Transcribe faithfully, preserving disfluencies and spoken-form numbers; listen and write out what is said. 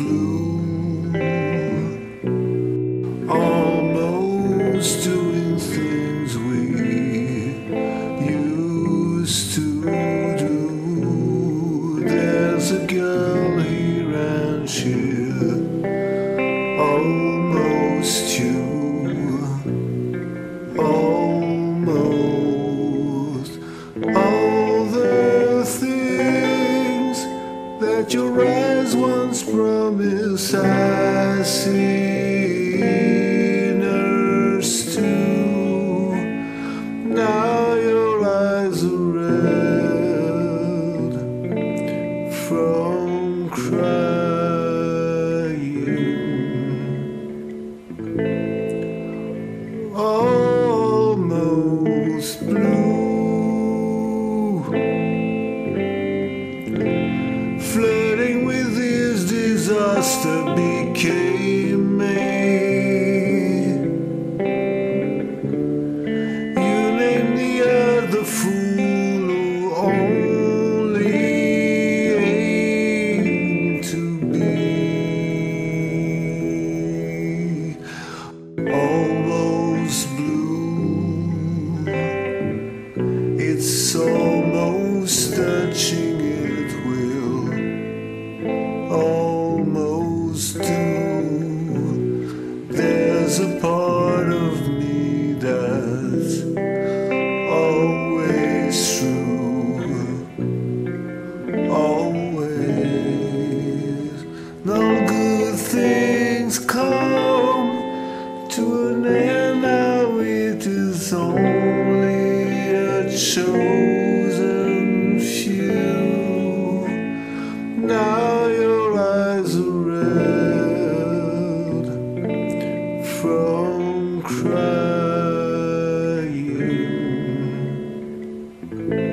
blue, almost doing things we used to do. There's a girl here and she'll almost you, almost all the things that your eyes once promised. I seen hers too. Now your eyes are red from crying, almost blue, flirting with his disaster became me. You named the earth the fool who only aimed to be almost blue. It's almost touching, it will almost do. There's a part of me that's always true, always. No good things come to an end, now it is only a chosen few. Now your eyes are red from crying.